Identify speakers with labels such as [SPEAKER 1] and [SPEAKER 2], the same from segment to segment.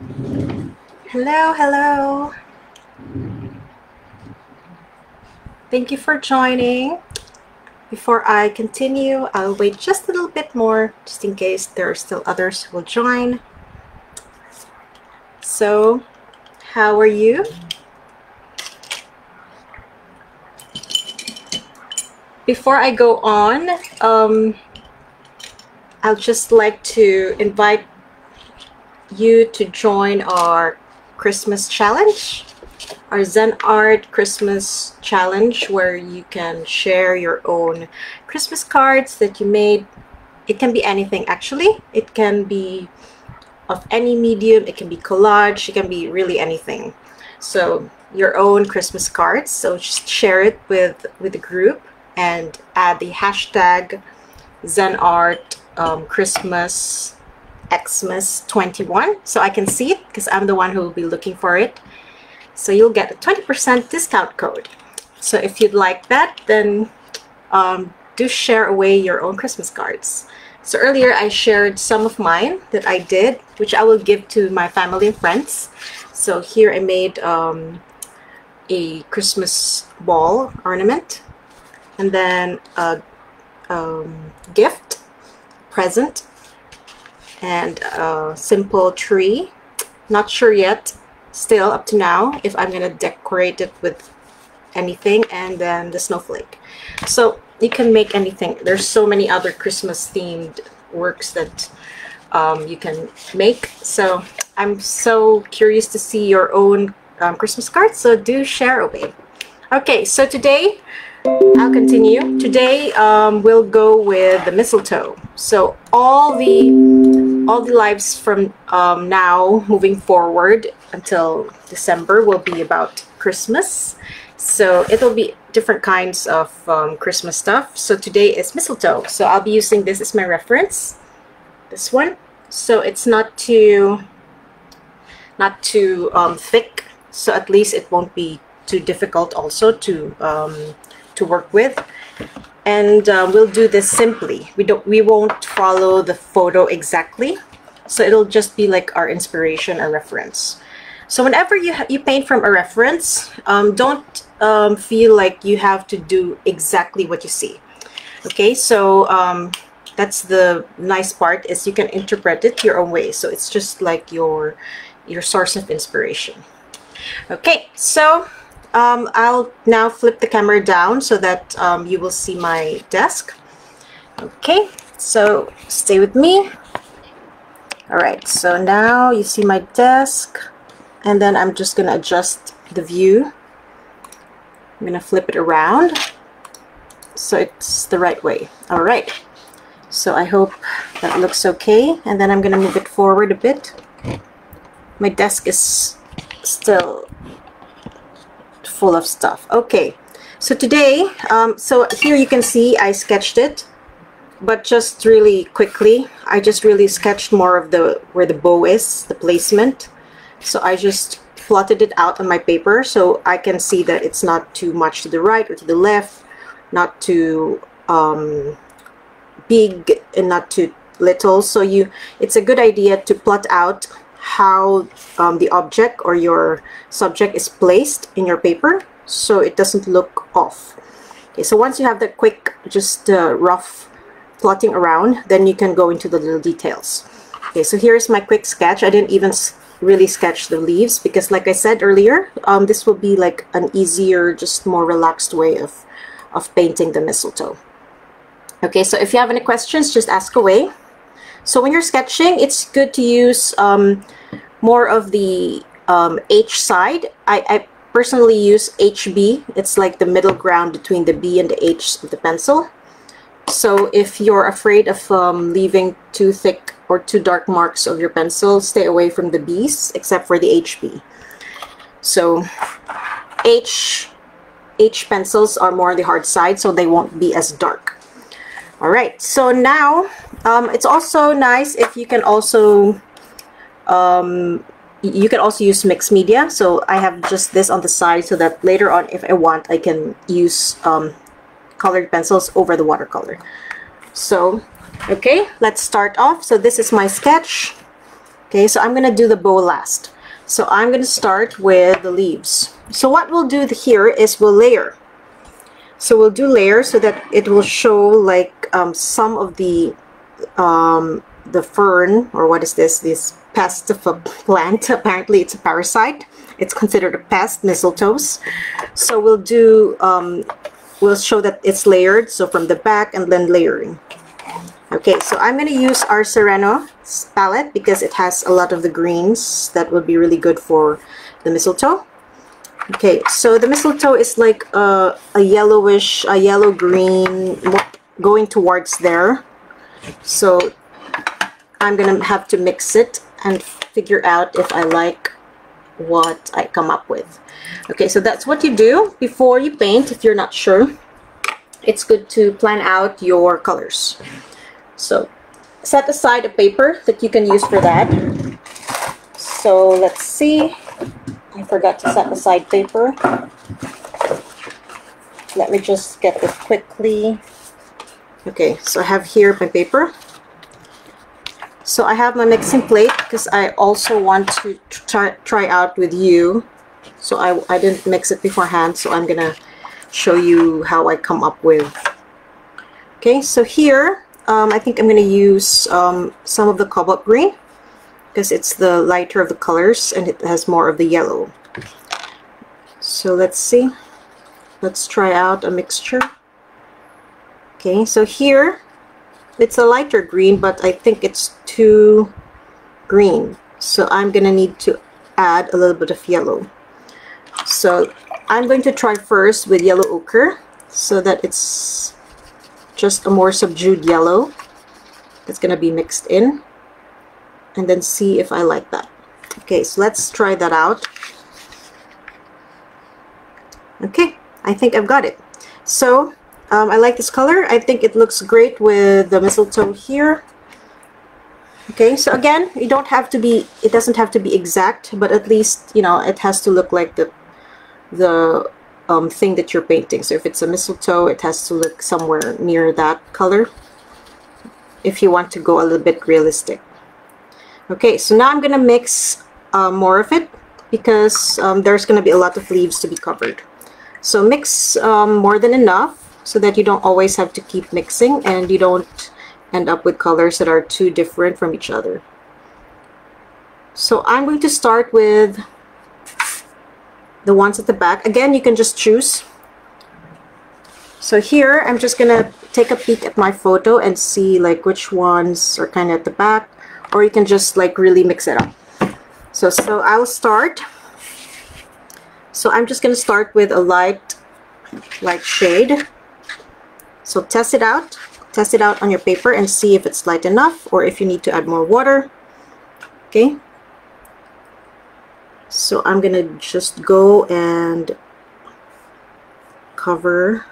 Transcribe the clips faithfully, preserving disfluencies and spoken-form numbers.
[SPEAKER 1] Hello, hello. Thank you for joining. Before I continue, I'll wait just a little bit more, just in case there are still others who will join. So, how are you? Before I go on, um, I'll just like to invite you to join our Christmas challenge, our Zen Art Christmas challenge, where you can share your own Christmas cards that you made. It can be anything, actually. It can be of any medium. It can be collage. It can be really anything. So your own Christmas cards. So just share it with with the group and add the hashtag Zen Art um, Christmas Xmas twenty-one, so I can see it, because I'm the one who will be looking for it. So you'll get a twenty percent discount code. So if you'd like that, then um, do share away your own Christmas cards. So earlier I shared some of mine that I did, which I will give to my family and friends. So here I made um, a Christmas ball ornament, and then a um, gift, present, and a simple tree. Not sure yet, still up to now, if I'm gonna decorate it with anything, and then the snowflake. So you can make anything. There's so many other Christmas themed works that um, you can make. So I'm so curious to see your own um, Christmas cards, so do share away. Okay, so today I'll continue. Today um, we'll go with the mistletoe. So all the all the lives from um, now moving forward until December will be about Christmas. So it'll be different kinds of um, Christmas stuff. So today is mistletoe. So I'll be using this as my reference. This one. So it's not too not too um, thick. So at least it won't be too difficult also to um, to work with. And uh, we'll do this simply. We don't we won't follow the photo exactly. So it'll just be like our inspiration or reference. So whenever you you paint from a reference, um, don't um, feel like you have to do exactly what you see. Okay, so um, that's the nice part, is you can interpret it your own way. So it's just like your your source of inspiration. Okay, so um, I'll now flip the camera down so that um, you will see my desk. Okay, so stay with me. All right, so now you see my desk, and then I'm just gonna adjust the view. I'm gonna flip it around so it's the right way. All right, so I hope that looks okay, and then I'm gonna move it forward a bit. My desk is still full of stuff. Okay, so today um, so here you can see I sketched it, but just really quickly. I just really sketched more of the where the bow is, the placement. So I just plotted it out on my paper so I can see that it's not too much to the right or to the left, not too um, big and not too little. So you it's a good idea to plot out how um, the object or your subject is placed in your paper so it doesn't look off. Okay, so once you have that quick, just uh, rough plotting around, then you can go into the little details. Okay, so here's my quick sketch. I didn't even really sketch the leaves because, like I said earlier, um, this will be like an easier, just more relaxed way of, of painting the mistletoe. Okay, so if you have any questions, just ask away. So when you're sketching, it's good to use um, more of the um, H side. I, I personally use H B. It's like the middle ground between the B and the H of the pencil. So if you're afraid of um, leaving too thick or too dark marks of your pencil, stay away from the B's except for the H B. So H, H pencils are more on the hard side, so they won't be as dark. All right, so now um, it's also nice if you can also um, you can also use mixed media. So I have just this on the side so that later on, if I want, I can use um, colored pencils over the watercolor. So okay, let's start off. So this is my sketch. Okay, so I'm gonna do the bow last. So I'm gonna start with the leaves. So what we'll do here is we'll layer. So we'll do layers so that it will show like um, some of the um, the fern, or what is this? This pest of a plant. Apparently it's a parasite. It's considered a pest, mistletoes. So we'll do, um, we'll show that it's layered. So from the back and then layering. Okay, so I'm going to use our Sereno palette because it has a lot of the greens that would be really good for the mistletoe. Okay, so the mistletoe is like a, a yellowish, a yellow-green, going towards there. So I'm going to have to mix it and figure out if I like what I come up with. Okay, so that's what you do before you paint. If you're not sure, it's good to plan out your colors. So set aside a paper that you can use for that. So let's see. I forgot to set aside paper. Let me just get this quickly. Okay, so I have here my paper. So I have my mixing plate because I also want to try, try out with you. So I, I didn't mix it beforehand, so I'm gonna show you how I come up with. Okay, so here um, I think I'm gonna use um, some of the cobalt green because it's the lighter of the colors and it has more of the yellow. So let's see. Let's try out a mixture. Okay, so here it's a lighter green, but I think it's too green. So I'm gonna need to add a little bit of yellow. So I'm going to try first with yellow ochre so that it's just a more subdued yellow that's gonna be mixed in, and then see if I like that. Okay, so let's try that out. Okay, I think I've got it. So Um, I like this color. I think it looks great with the mistletoe here. Okay, so again, you don't have to be, it doesn't have to be exact, but at least, you know, it has to look like the the um, thing that you're painting. So if it's a mistletoe, it has to look somewhere near that color if you want to go a little bit realistic. Okay, so now I'm gonna mix uh, more of it because um, there's gonna be a lot of leaves to be covered. So mix um, more than enough, so that you don't always have to keep mixing and you don't end up with colors that are too different from each other. So I'm going to start with the ones at the back. Again, you can just choose. So here I'm just gonna take a peek at my photo and see like which ones are kind of at the back, or you can just like really mix it up. So, so I'll start. So I'm just gonna start with a light, light shade. So test it out. Test it out on your paper and see if it's light enough or if you need to add more water. Okay. So I'm gonna just go and cover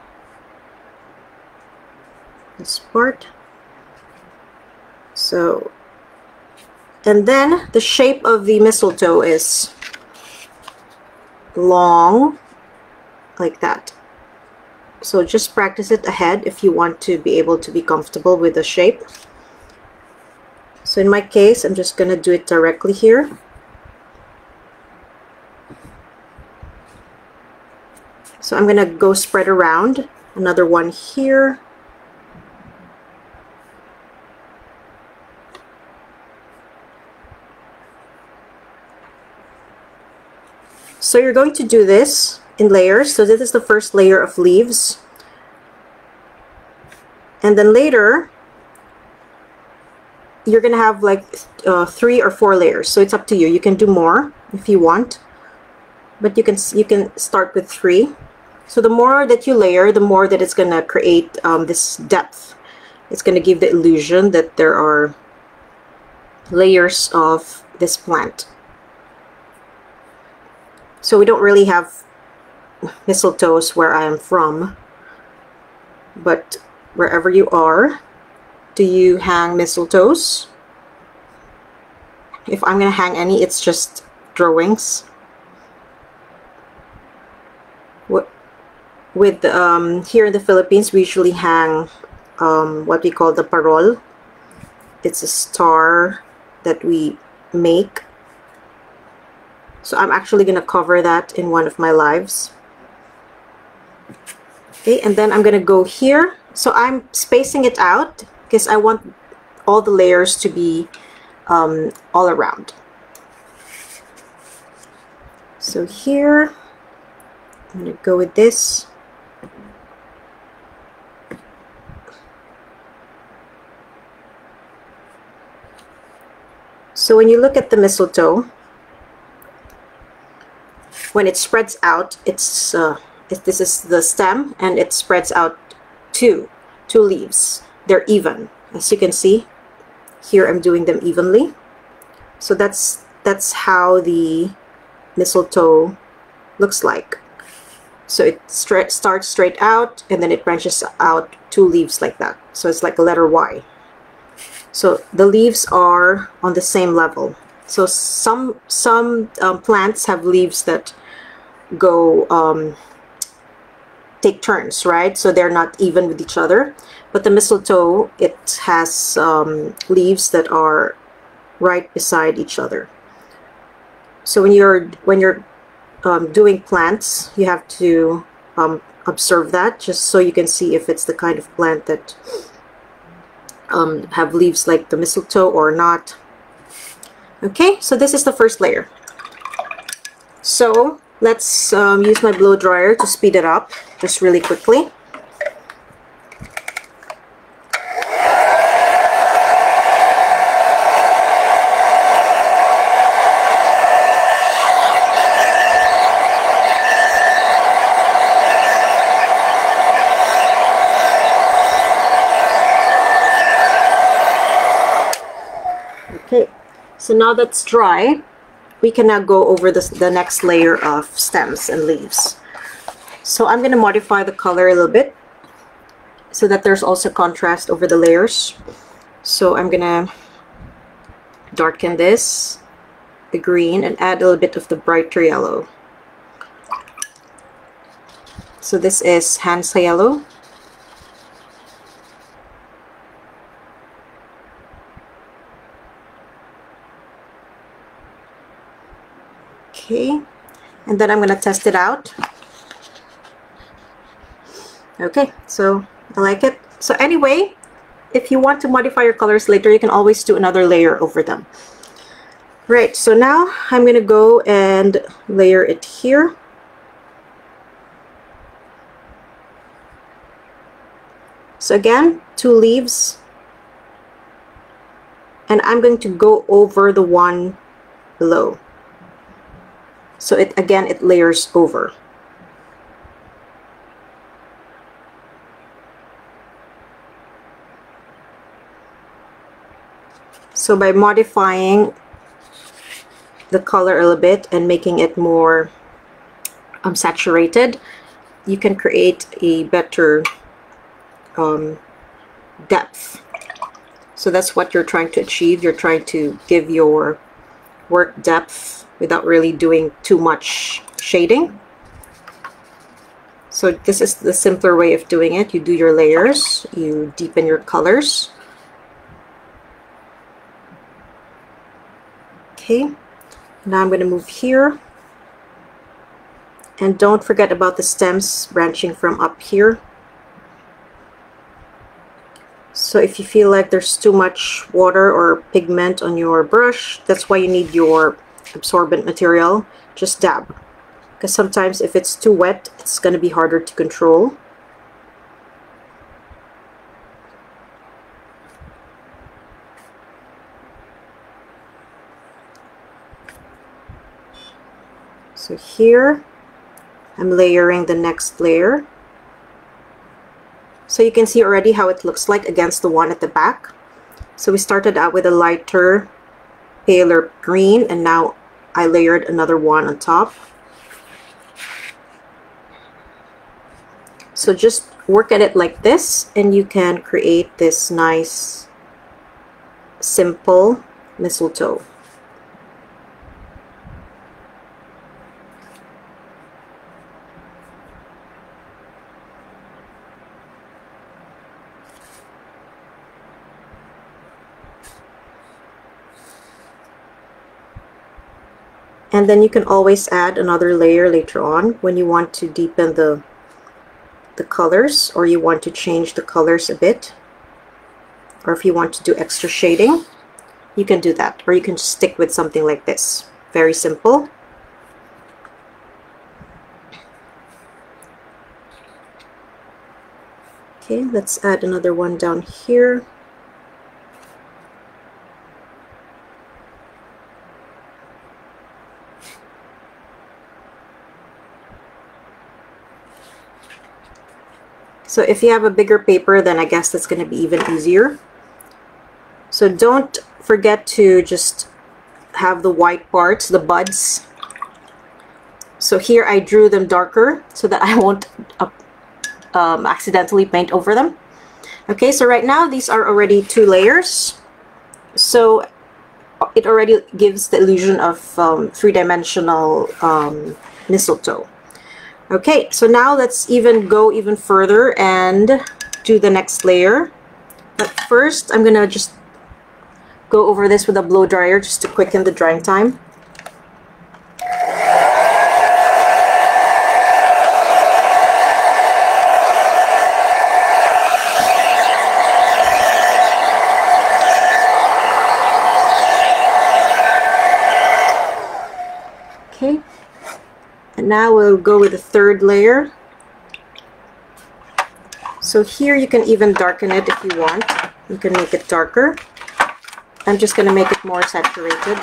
[SPEAKER 1] this part. So, and then the shape of the mistletoe is long, like that. So just practice it ahead if you want to be able to be comfortable with the shape. So in my case, I'm just gonna do it directly here. So I'm gonna go spread around. Another one here. So you're going to do this in layers. So this is the first layer of leaves, and then later you're gonna have like uh, three or four layers. So it's up to you. You can do more if you want, but you can you can start with three. So the more that you layer, the more that it's gonna create um, this depth. It's gonna give the illusion that there are layers of this plant. So we don't really have mistletoes where I am from, but wherever you are, do you hang mistletoes? If I'm gonna hang any, it's just drawings. With um, here in the Philippines, we usually hang um, what we call the parol. It's a star that we make. So I'm actually going to cover that in one of my lives. Okay, and then I'm going to go here. So I'm spacing it out because I want all the layers to be um, all around. So here, I'm going to go with this. So when you look at the mistletoe, when it spreads out, it's uh, it, this is the stem, and it spreads out two, two leaves. They're even, as you can see. Here I'm doing them evenly. So that's that's how the mistletoe looks like. So it straight, starts straight out, and then it branches out two leaves like that. So it's like a letter Y. So the leaves are on the same level. So some some um, plants have leaves that go um, take turns, right? So they're not even with each other. But the mistletoe, it has um, leaves that are right beside each other. So when you're when you're um, doing plants, you have to um, observe that, just so you can see if it's the kind of plant that um, have leaves like the mistletoe or not. Okay, so this is the first layer. So let's um, use my blow dryer to speed it up just really quickly. Okay, so now that's dry, we can now go over this, the next layer of stems and leaves. So I'm going to modify the color a little bit so that there's also contrast over the layers. So I'm going to darken this, the green, and add a little bit of the brighter yellow. So this is Hansa yellow. Okay, and then I'm going to test it out. Okay, so I like it. So anyway, if you want to modify your colors later, you can always do another layer over them. Right, so now I'm going to go and layer it here. So again, two leaves. And I'm going to go over the one below. So it again, it layers over. So by modifying the color a little bit and making it more um, saturated, you can create a better um, depth. So that's what you're trying to achieve. You're trying to give your work depth without really doing too much shading. So this is the simpler way of doing it. You do your layers, you deepen your colors. Okay, now I'm going to move here. And don't forget about the stems branching from up here. So if you feel like there's too much water or pigment on your brush, that's why you need your absorbent material. Just dab, because sometimes if it's too wet, it's going to be harder to control. So here I'm layering the next layer. So you can see already how it looks like against the one at the back. So we started out with a lighter, paler green, and now I layered another one on top. So just work at it like this, and you can create this nice, simple mistletoe. And then you can always add another layer later on when you want to deepen the the colors, or you want to change the colors a bit, or if you want to do extra shading, you can do that, or you can just stick with something like this. Very simple. Okay, let's add another one down here. So if you have a bigger paper, then I guess that's going to be even easier. So don't forget to just have the white parts, the buds. So here I drew them darker so that I won't uh, um, accidentally paint over them. Okay, so right now these are already two layers. So it already gives the illusion of um, three-dimensional um, mistletoe. Okay, so now let's even go even further and do the next layer. But first, I'm gonna just go over this with a blow dryer just to quicken the drying time. Okay. And now we'll go with the third layer. So here you can even darken it if you want. You can make it darker. I'm just going to make it more saturated.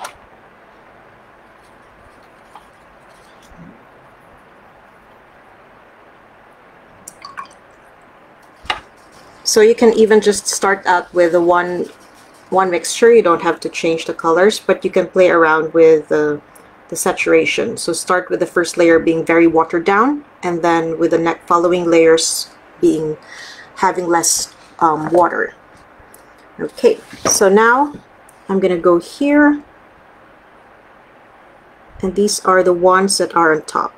[SPEAKER 1] So you can even just start out with a one, one mixture. You don't have to change the colors, but you can play around with the the saturation. So start with the first layer being very watered down, and then with the next following layers being having less um, water. Okay, so now I'm gonna go here, and these are the ones that are on top.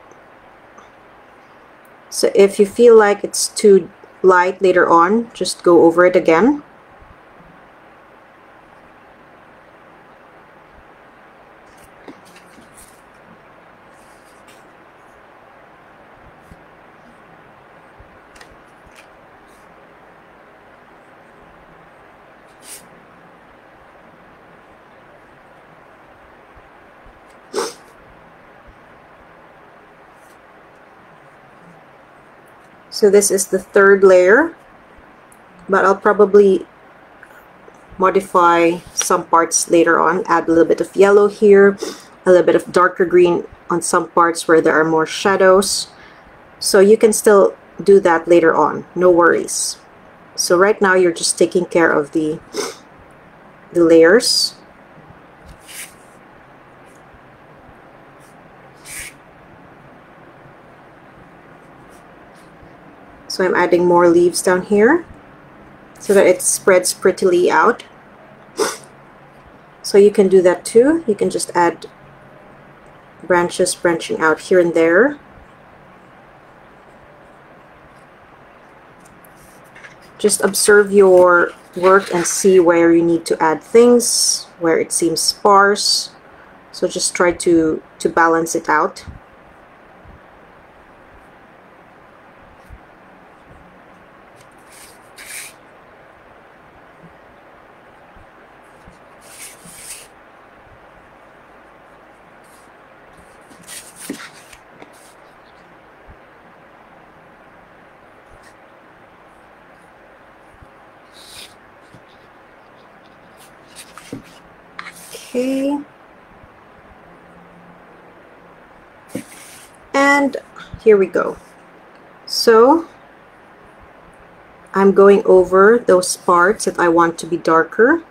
[SPEAKER 1] So if you feel like it's too light later on, just go over it again. So this is the third layer, but I'll probably modify some parts later on, add a little bit of yellow here, a little bit of darker green on some parts where there are more shadows. So you can still do that later on, no worries. So right now you're just taking care of the, the layers. So I'm adding more leaves down here so that it spreads prettily out. So you can do that too. You can just add branches branching out here and there. Just observe your work and see where you need to add things, where it seems sparse. So just try to, to balance it out. Okay, and here we go. So I'm going over those parts that I want to be darker.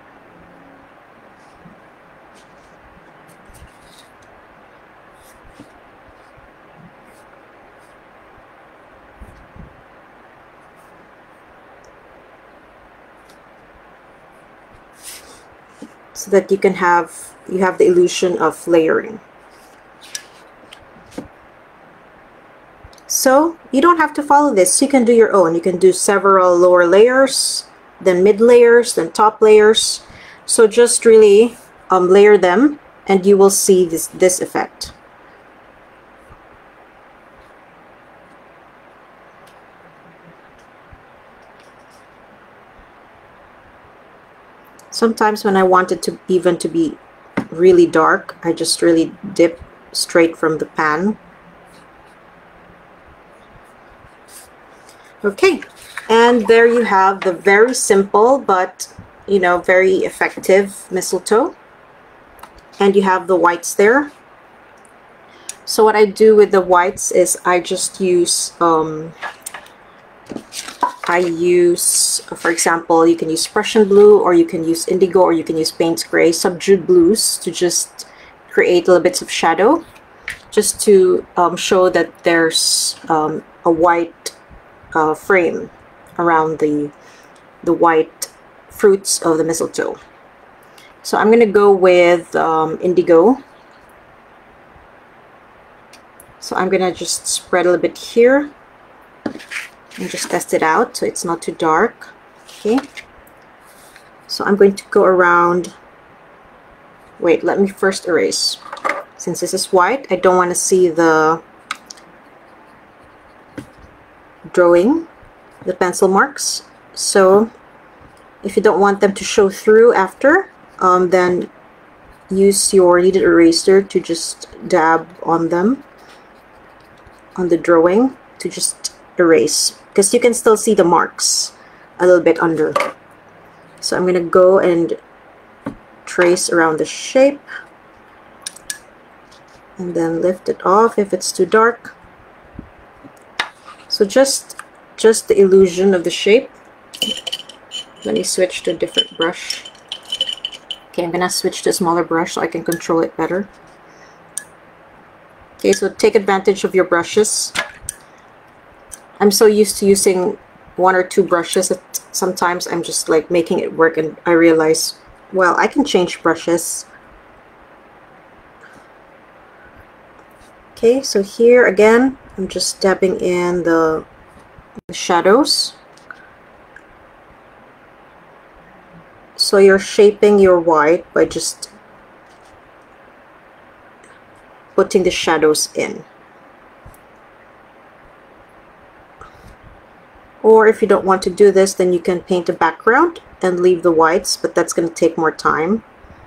[SPEAKER 1] So that you can have you have the illusion of layering. So you don't have to follow this. You can do your own. You can do several lower layers, then mid layers, then top layers. So just really um, layer them and you will see this, this effect. Sometimes when I want it to even to be really dark, I just really dip straight from the pan. Okay, and there you have the very simple but, you know, very effective mistletoe. And you have the whites there. So what I do with the whites is I just use um, I use, for example, you can use Prussian blue, or you can use indigo, or you can use Payne's gray, subdued blues, to just create little bits of shadow, just to um, show that there's um, a white uh, frame around the the white fruits of the mistletoe. So I'm gonna go with um, indigo. So I'm gonna just spread a little bit here and just test it out so it's not too dark. Okay, so I'm going to go around. Wait, let me first erase. Since this is white, I don't want to see the drawing, the pencil marks. So if you don't want them to show through after, um, then use your kneaded eraser to just dab on them, on the drawing, to just erase, because you can still see the marks a little bit under. So I'm gonna go and trace around the shape and then lift it off if it's too dark. So just just the illusion of the shape. Let me switch to a different brush. Okay, I'm gonna switch to a smaller brush so I can control it better. Okay, so take advantage of your brushes. I'm so used to using one or two brushes that sometimes I'm just like making it work, and I realize, well, I can change brushes. Okay, so here again, I'm just dabbing in the, the shadows. So you're shaping your white by just putting the shadows in. Or if you don't want to do this, then you can paint a background and leave the whites, but that's going to take more time.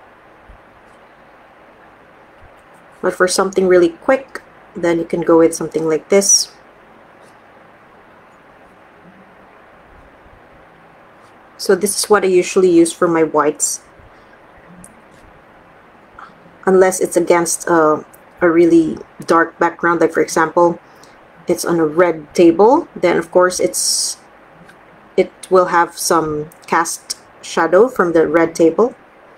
[SPEAKER 1] But for something really quick, then you can go with something like this. So this is what I usually use for my whites, unless it's against a, a really dark background, like for example it's on a red table, then of course it's it will have some cast shadow from the red table.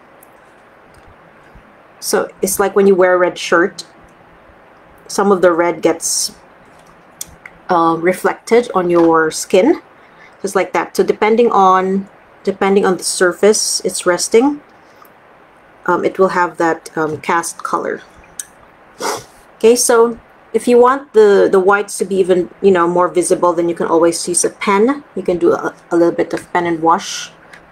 [SPEAKER 1] So it's like when you wear a red shirt, some of the red gets uh, reflected on your skin, just like that. So depending on depending on the surface it's resting, um, it will have that um, cast color. Okay, so if you want the the whites to be even, you know, more visible, then you can always use a pen. You can do a, a little bit of pen and wash,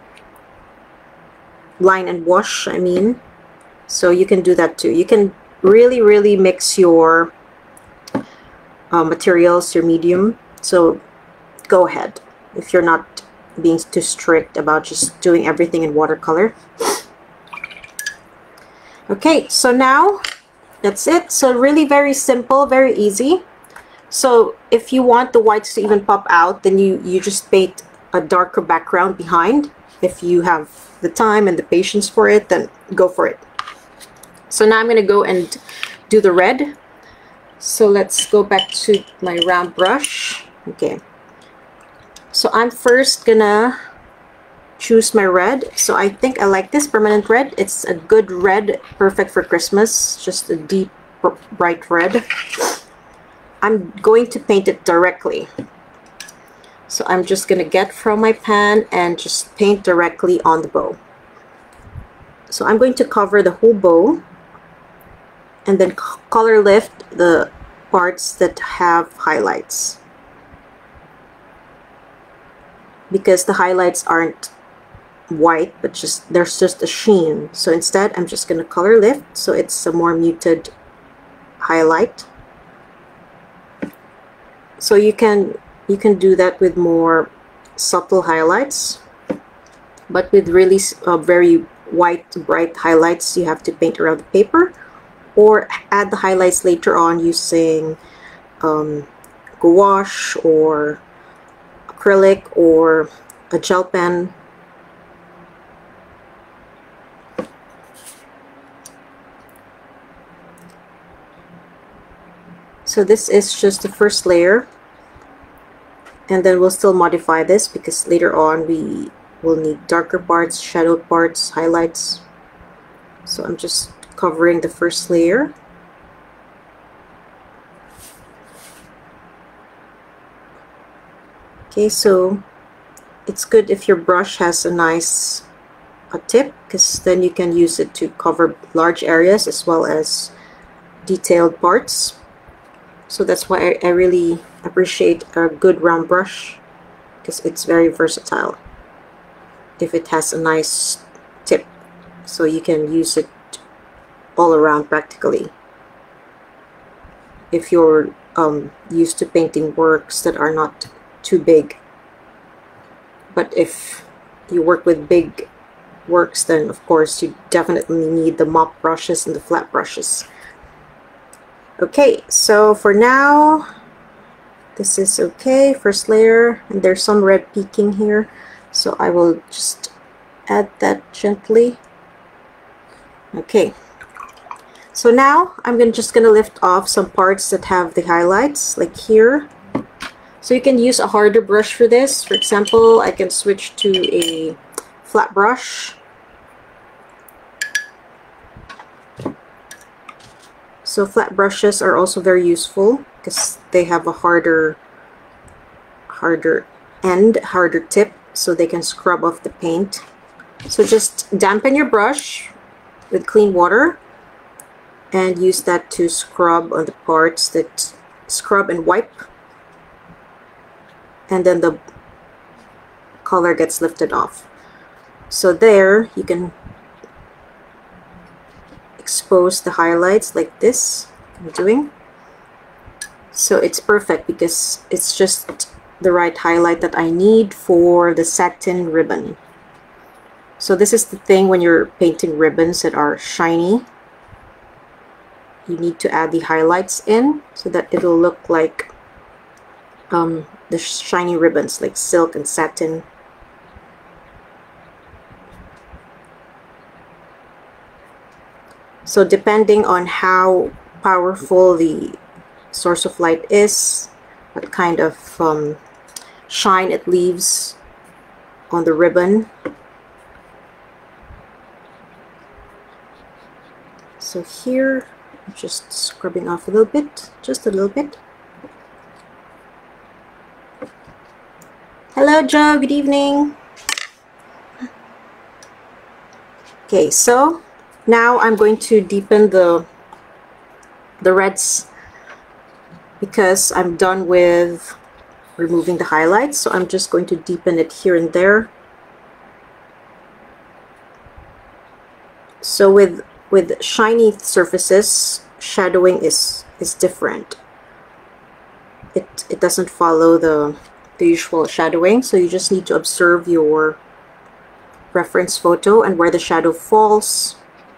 [SPEAKER 1] line and wash, I mean. So you can do that too. You can really really mix your uh, materials, your medium. So go ahead if you're not being too strict about just doing everything in watercolor. Okay, so now that's it. So really very simple, very easy. So if you want the whites to even pop out, then you you just paint a darker background behind. If you have the time and the patience for it, then go for it. So now I'm going to go and do the red. So let's go back to my round brush. Okay, so I'm first gonna choose my red. So I think I like this permanent red. It's a good red, perfect for Christmas, just a deep bright red. I'm going to paint it directly. So I'm just gonna get from my pan and just paint directly on the bow. So I'm going to cover the whole bow and then color lift the parts that have highlights, because the highlights aren't white, but just there's just a sheen. So instead, I'm just going to color lift, so it's a more muted highlight. So you can you can do that with more subtle highlights, but with really uh, very white, bright highlights, you have to paint around the paper, or add the highlights later on using um, gouache or acrylic or a gel pen. So this is just the first layer, and then we'll still modify this because later on we will need darker parts, shadowed parts, highlights. So I'm just covering the first layer. Okay, so it's good if your brush has a nice a tip, because then you can use it to cover large areas as well as detailed parts. So that's why I, I really appreciate a good round brush, because it's very versatile if it has a nice tip, so you can use it all around practically. If you're um, used to painting works that are not too big, but if you work with big works, then of course you definitely need the mop brushes and the flat brushes. Okay, so for now this is okay, first layer, and there's some red peeking here, so I will just add that gently. Okay, so now I'm gonna, just gonna lift off some parts that have the highlights, like here. So you can use a harder brush for this. For example, I can switch to a flat brush. So flat brushes are also very useful because they have a harder harder end, harder tip, so they can scrub off the paint. So just dampen your brush with clean water and use that to scrub on the parts that scrub and wipe, and then the color gets lifted off. So there you can expose the highlights like this I'm doing. So it's perfect because it's just the right highlight that I need for the satin ribbon. So this is the thing when you're painting ribbons that are shiny. You need to add the highlights in so that it'll look like um, the shiny ribbons, like silk and satin. So depending on how powerful the source of light is, what kind of um, shine it leaves on the ribbon. So here, I'm just scrubbing off a little bit, just a little bit. Hello Joe, good evening. Okay, so now I'm going to deepen the the reds because I'm done with removing the highlights, so I'm just going to deepen it here and there. So with with shiny surfaces, shadowing is is different. It it doesn't follow the the usual shadowing, so you just need to observe your reference photo and where the shadow falls.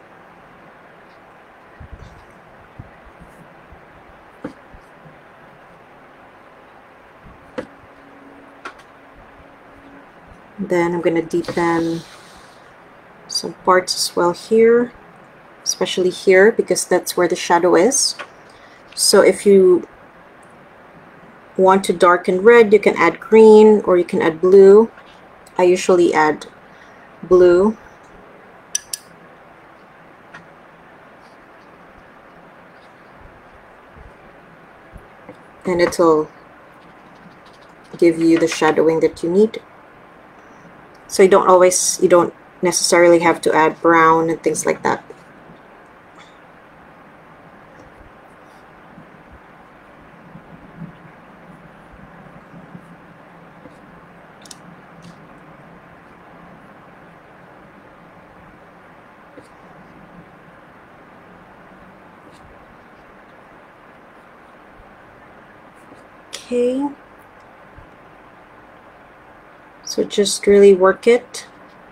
[SPEAKER 1] Then I'm going to deepen some parts as well here, especially here because that's where the shadow is. So if you want to darken red, you can add green or you can add blue. I usually add blue. And it'll give you the shadowing that you need. So you don't always, you don't necessarily have to add brown and things like that. Okay. So just really work it.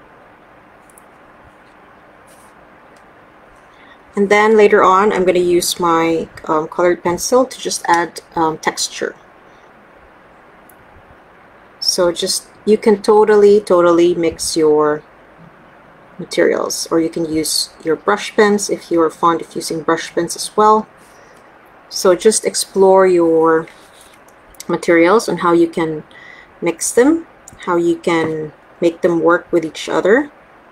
[SPEAKER 1] And then later on, I'm going to use my um, colored pencil to just add um, texture. So just, you can totally, totally mix your materials, or you can use your brush pens if you're fond of using brush pens as well. So just explore your materials and how you can mix them, how you can make them work with each other.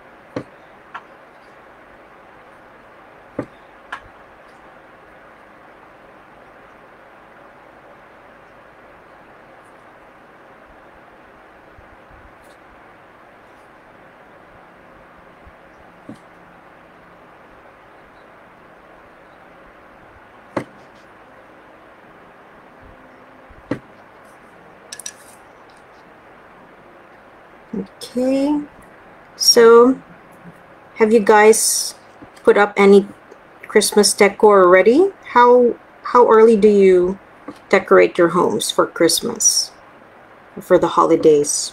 [SPEAKER 1] Okay, so have you guys put up any Christmas decor already? How how early do you decorate your homes for Christmas, for the holidays?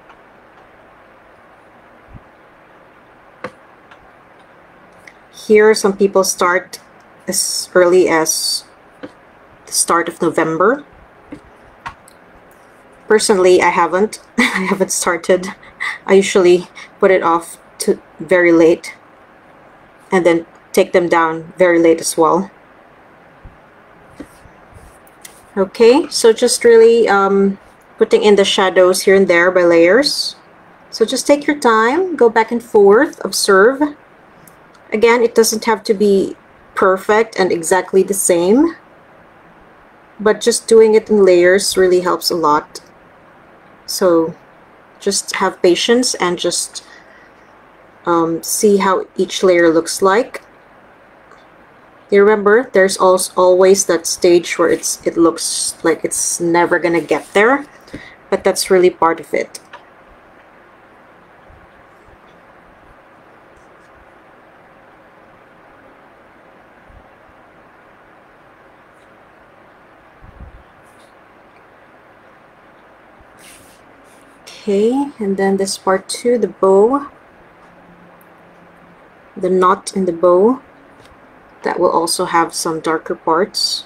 [SPEAKER 1] Here, some people start as early as the start of November. Personally, I haven't. I haven't started. I usually put it off to very late and then take them down very late as well. Okay, so just really um, putting in the shadows here and there by layers. So just take your time, go back and forth, observe. Again, it doesn't have to be perfect and exactly the same, but just doing it in layers really helps a lot. So just have patience and just um, see how each layer looks like. You remember, there's also always that stage where it's it looks like it's never gonna get there, but that's really part of it. Okay, and then this part two, the bow, the knot in the bow, that will also have some darker parts.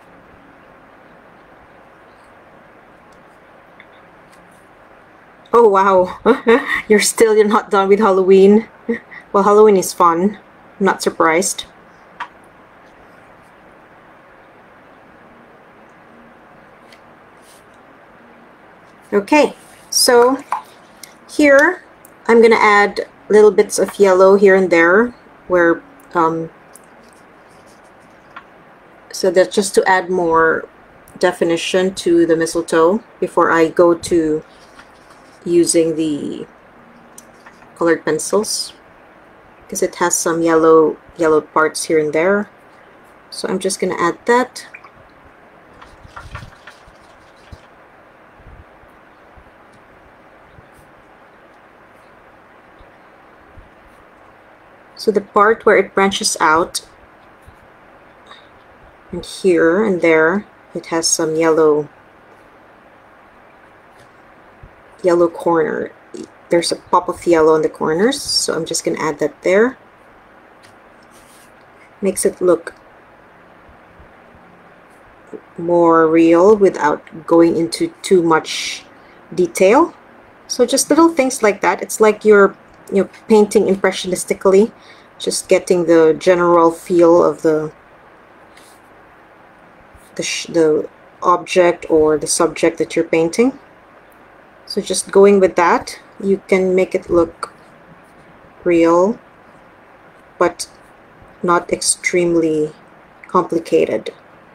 [SPEAKER 1] Oh wow, you're still you're not done with Halloween. Well, Halloween is fun. I'm not surprised. Okay, so here I'm gonna add little bits of yellow here and there where um, so that's just to add more definition to the mistletoe before I go to using the colored pencils, because it has some yellow yellow parts here and there. So I'm just gonna add that. So the part where it branches out, and here and there, it has some yellow yellow corner. There's a pop of yellow in the corners, so I'm just gonna add that there. Makes it look more real without going into too much detail. So just little things like that. It's like you're you know painting impressionistically, just getting the general feel of the the, sh the object or the subject that you're painting. So just going with that, you can make it look real but not extremely complicated.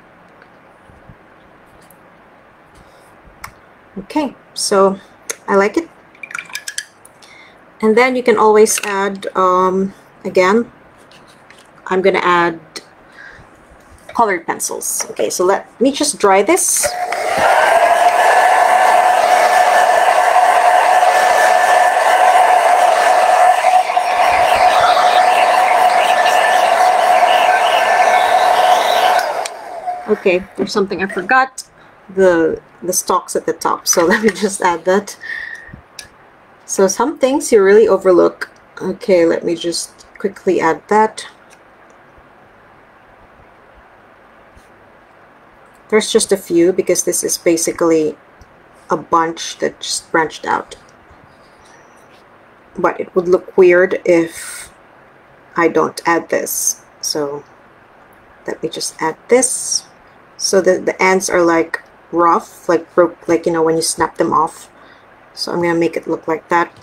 [SPEAKER 1] Okay, so I like it. And then you can always add, um, again, I'm gonna add colored pencils. Okay, so let me just dry this. Okay, there's something I forgot. the the stalks at the top. So let me just add that. So some things you really overlook. Okay, let me just quickly add that. There's just a few because this is basically a bunch that just branched out. But it would look weird if I don't add this. So let me just add this. So the, the ends are like rough, like broke, like, you know, when you snap them off. So I'm going to make it look like that.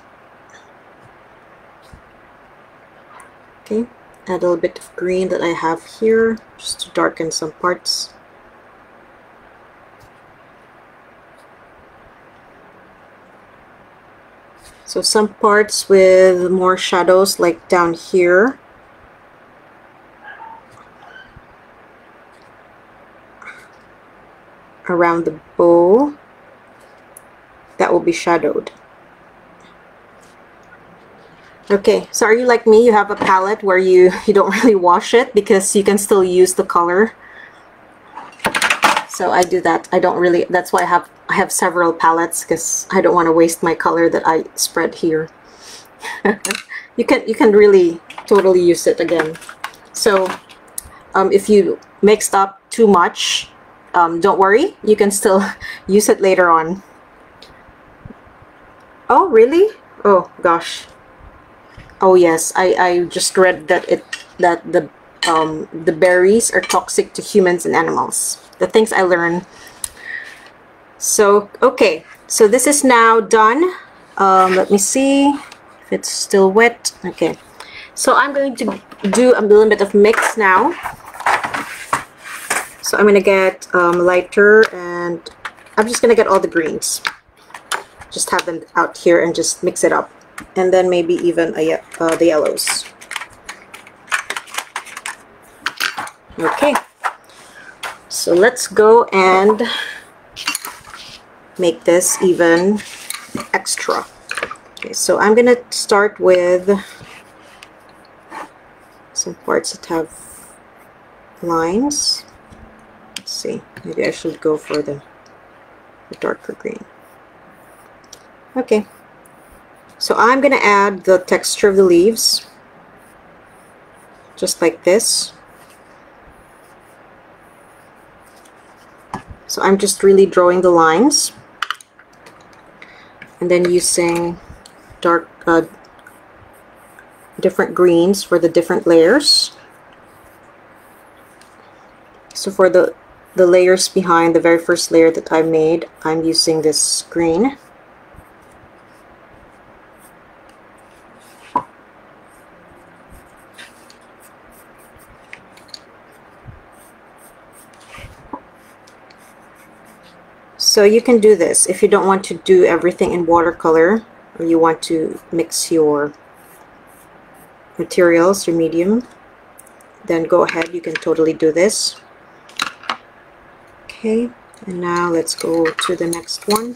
[SPEAKER 1] Okay, add a little bit of green that I have here just to darken some parts. So some parts with more shadows, like down here. Around the bow, that will be shadowed. Okay, so are you like me? You have a palette where you, you don't really wash it because you can still use the color. So I do that. I don't really, that's why I have I have several palettes, because I don't want to waste my color that I spread here. you can you can really totally use it again. So um, if you mixed up too much, um, don't worry, you can still use it later on. Oh really? Oh gosh. Oh yes, I, I just read that it that the um, the berries are toxic to humans and animals. The things I learned. So okay, so this is now done. Um, let me see if it's still wet. Okay, so I'm going to do a little bit of mix now. So I'm gonna get um, lighter, and I'm just gonna get all the greens. Just have them out here and just mix it up, and then maybe even a, uh, the yellows. Okay, so let's go and make this even extra. Okay, so I'm gonna start with some parts that have lines. Let's see, maybe I should go for the, the darker green. Okay, so I'm gonna add the texture of the leaves just like this. So I'm just really drawing the lines and then using dark uh, different greens for the different layers. So for the the layers behind the very first layer that I made, I'm using this green. So you can do this if you don't want to do everything in watercolor, or you want to mix your materials, your medium, then go ahead, you can totally do this. Okay, and now let's go to the next one.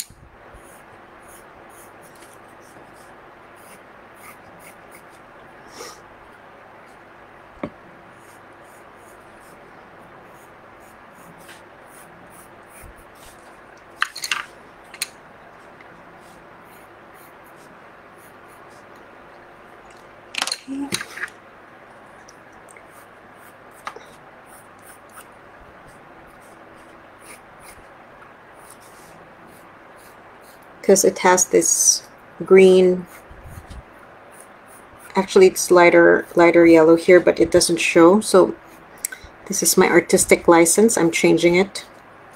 [SPEAKER 1] Because it has this green, actually it's lighter lighter yellow here, but it doesn't show, so this is my artistic license. I'm changing it.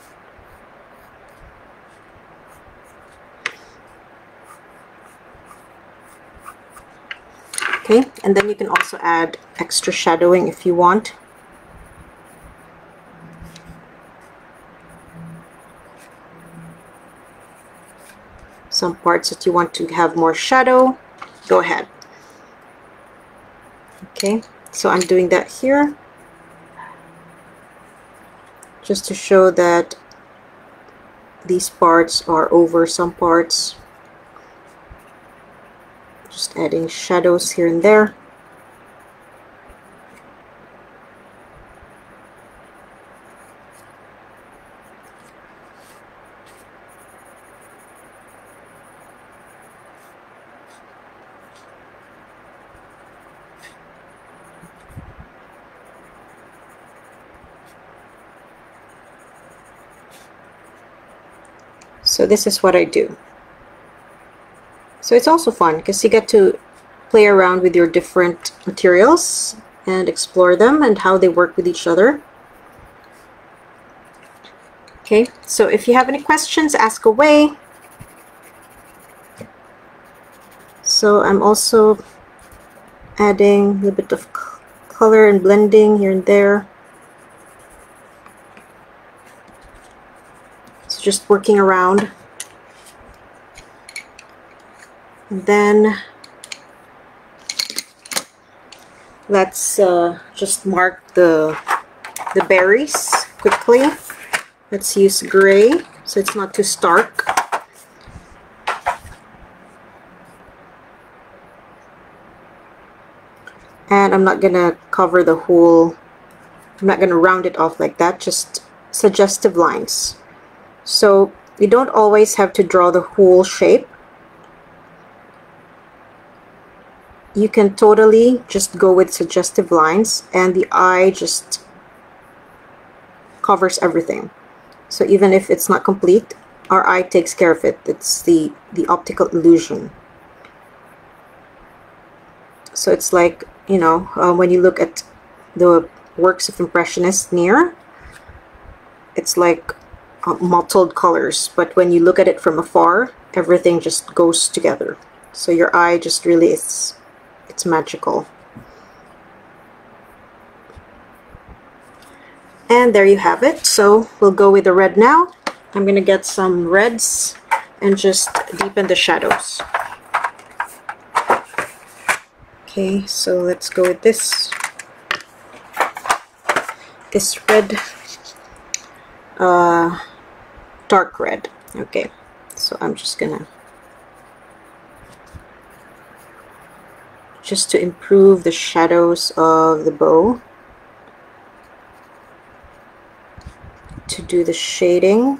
[SPEAKER 1] Okay, and then you can also add extra shadowing if you want. Some parts that you want to have more shadow, go ahead. Okay, so I'm doing that here just to show that these parts are over some parts. Just adding shadows here and there. So this is what I do. So it's also fun because you get to play around with your different materials and explore them and how they work with each other. Okay, so if you have any questions, ask away. So I'm also adding a little bit of color and blending here and there. So just working around. And then let's uh, just mark the, the berries quickly. Let's use gray so it's not too stark. And I'm not gonna cover the whole, I'm not gonna round it off like that, just suggestive lines. So you don't always have to draw the whole shape. You can totally just go with suggestive lines, and the eye just covers everything. So even if it's not complete, our eye takes care of it. It's the, the optical illusion. So it's like, you know, uh, when you look at the works of Impressionists near, it's like uh, mottled colors, but when you look at it from afar, everything just goes together. So your eye just really is, it's magical. And there you have it. So we'll go with the red now. I'm gonna get some reds and just deepen the shadows. Okay, so let's go with this. This red, uh, dark red. Okay, so I'm just gonna, just to improve the shadows of the bow, to do the shading.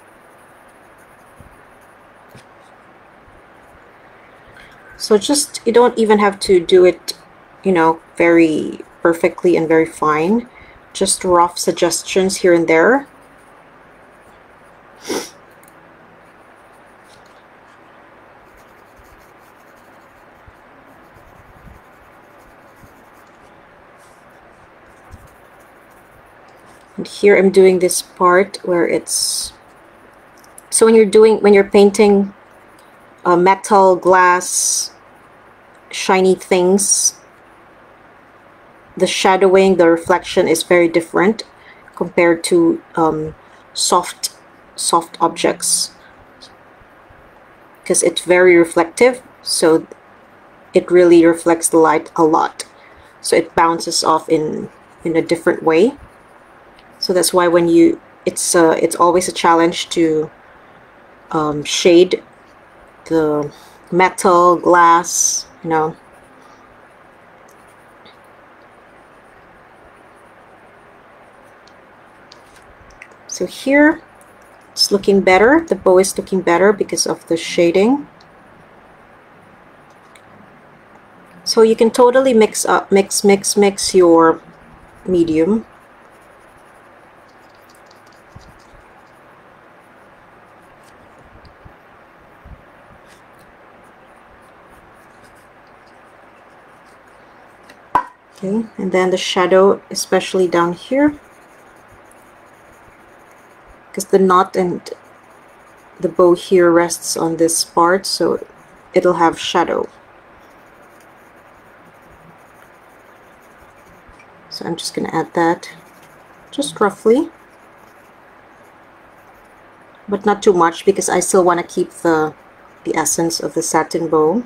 [SPEAKER 1] So just, you don't even have to do it, you know, very perfectly and very fine. Just rough suggestions here and there. And here I'm doing this part where it's, so when you're doing, when you're painting uh, metal, glass, shiny things, the shadowing, the reflection is very different compared to um, soft soft objects, because it's very reflective, so it really reflects the light a lot, so it bounces off in in a different way. So that's why when you, it's uh, it's always a challenge to um, shade the metal, glass, you know. So here it's looking better. The bow is looking better because of the shading. So you can totally mix up, mix, mix, mix your medium. Okay, and then the shadow, especially down here, because the knot and the bow here rests on this part, so it'll have shadow. So I'm just going to add that just roughly, but not too much, because I still want to keep the the essence of the satin bow.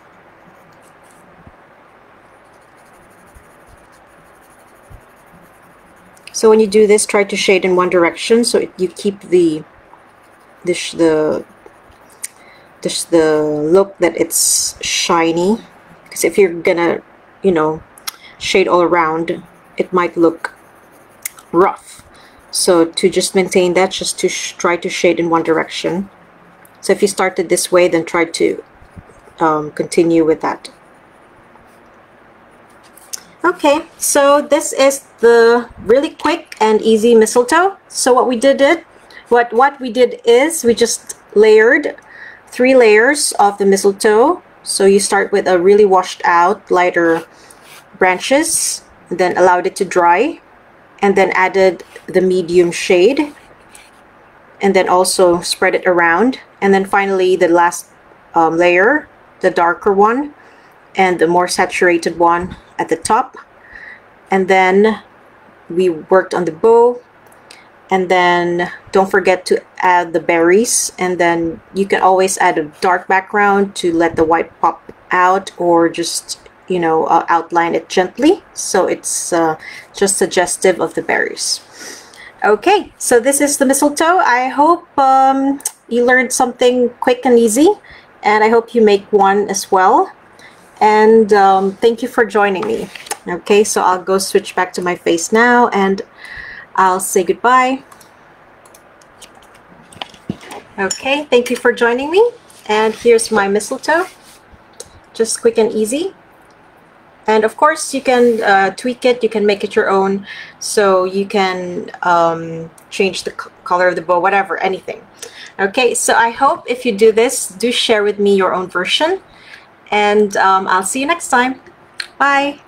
[SPEAKER 1] So when you do this, try to shade in one direction, so it, you keep the this the this the look that it's shiny. Because if you're gonna, you know, shade all around, it might look rough. So to just maintain that, just to sh try to shade in one direction. So if you started this way, then try to um, continue with that. Okay, so this is the really quick and easy mistletoe. So what we did it, what what we did is we just layered three layers of the mistletoe. So you start with a really washed out lighter branches, then allowed it to dry, and then added the medium shade, and then also spread it around, and then finally the last um, layer, the darker one and the more saturated one at the top. And then we worked on the bow, and then don't forget to add the berries, and then you can always add a dark background to let the white pop out, or just, you know, uh, outline it gently so it's uh, just suggestive of the berries. Okay, so this is the mistletoe. I hope um, you learned something quick and easy, and I hope you make one as well. And um, thank you for joining me. Okay, so I'll go switch back to my face now, and I'll say goodbye. Okay, thank you for joining me. And here's my mistletoe. Just quick and easy. And of course, you can uh, tweak it, you can make it your own. So you can um, change the color of the bow, whatever, anything. Okay, so I hope if you do this, do share with me your own version. And um, I'll see you next time. Bye.